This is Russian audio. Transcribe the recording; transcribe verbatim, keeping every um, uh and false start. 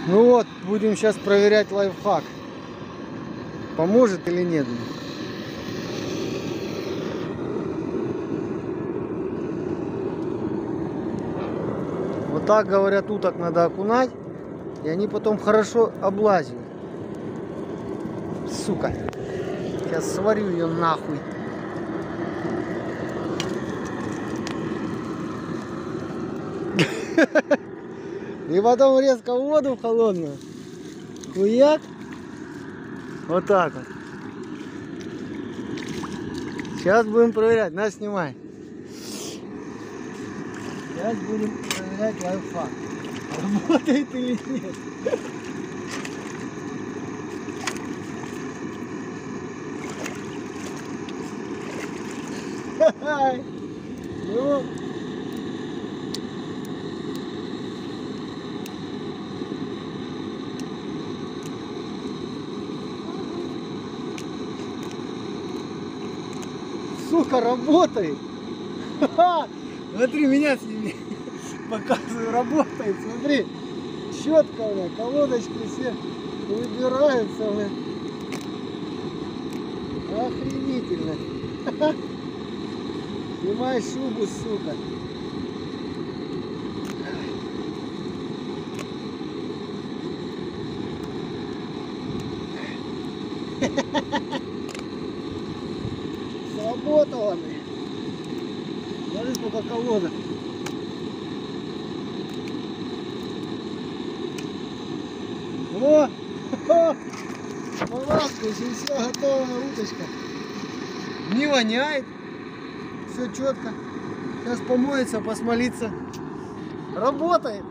Ну вот, будем сейчас проверять лайфхак. Поможет или нет. Вот так, говорят, уток надо окунать, и они потом хорошо облазят. Сука. Сейчас сварю ее нахуй. И потом резко в воду в холодную. Хуяк. Вот так вот. Сейчас будем проверять. На, снимай. Сейчас будем проверять лайфхак. Работает или нет. Ну. Сука, работает. Смотри, меня сними. Показываю, работает. Смотри, четко, бля, колодочки все выбираются, бля. Охренительно. Снимай шубу, сука. Сработало, бля. Смотри, сколько колодок. О! Поласкаешь, и все, готовая уточка. Не воняет. Все четко. Сейчас помоется, посмолится. Работает.